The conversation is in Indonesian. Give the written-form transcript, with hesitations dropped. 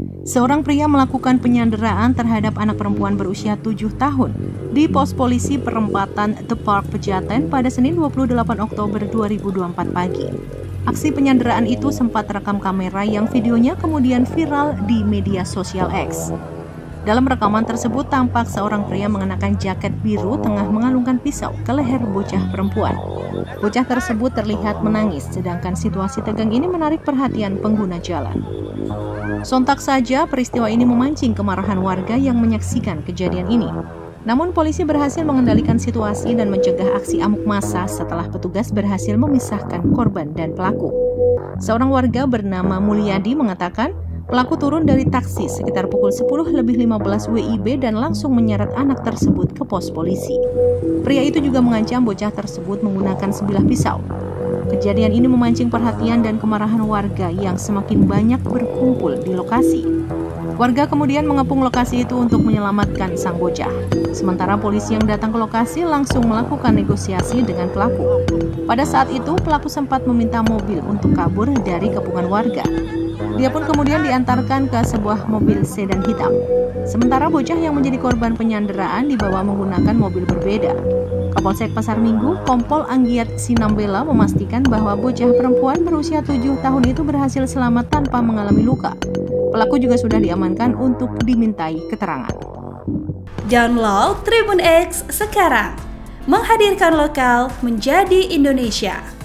Seorang pria melakukan penyanderaan terhadap anak perempuan berusia 7 tahun di pos polisi perempatan The Park Pejaten pada Senin 28 Oktober 2024 pagi. Aksi penyanderaan itu sempat terekam kamera yang videonya kemudian viral di media sosial X. Dalam rekaman tersebut tampak seorang pria mengenakan jaket biru tengah mengalungkan pisau ke leher bocah perempuan. Bocah tersebut terlihat menangis, sedangkan situasi tegang ini menarik perhatian pengguna jalan. Sontak saja peristiwa ini memancing kemarahan warga yang menyaksikan kejadian ini. Namun polisi berhasil mengendalikan situasi dan mencegah aksi amuk massa setelah petugas berhasil memisahkan korban dan pelaku. Seorang warga bernama Mulyadi mengatakan, pelaku turun dari taksi sekitar pukul 10:15 WIB dan langsung menyeret anak tersebut ke pos polisi. Pria itu juga mengancam bocah tersebut menggunakan sebilah pisau. Kejadian ini memancing perhatian dan kemarahan warga yang semakin banyak berkumpul di lokasi. Warga kemudian mengepung lokasi itu untuk menyelamatkan sang bocah. Sementara polisi yang datang ke lokasi langsung melakukan negosiasi dengan pelaku. Pada saat itu, pelaku sempat meminta mobil untuk kabur dari kepungan warga. Dia pun kemudian diantarkan ke sebuah mobil sedan hitam. Sementara bocah yang menjadi korban penyanderaan dibawa menggunakan mobil berbeda. Kapolsek Pasar Minggu, Kompol Anggiat Sinambela memastikan bahwa bocah perempuan berusia 7 tahun itu berhasil selamat tanpa mengalami luka. Pelaku juga sudah diamankan untuk dimintai keterangan. Download Tribun X sekarang, menghadirkan lokal menjadi Indonesia.